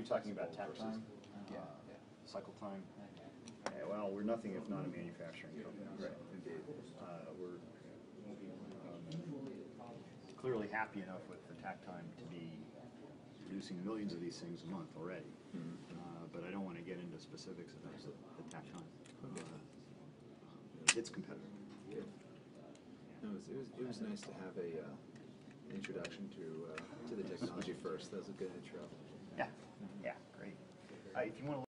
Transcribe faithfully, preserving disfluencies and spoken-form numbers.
talking about takt time? Yeah, Uh, yeah. Cycle time? Yeah, well, we're nothing if not a manufacturing company. Right. Indeed. Uh, we're um, Clearly happy enough with the takt time to be producing millions of these things a month already. Mm-hmm. Uh, but I don't want to get into specifics of the, the takt time. Okay. Uh, it's competitive. Yeah. No, it was, it was it was nice to have a uh, introduction to uh, to the technology first. That was a good intro. Yeah, yeah, great. Uh, if you want to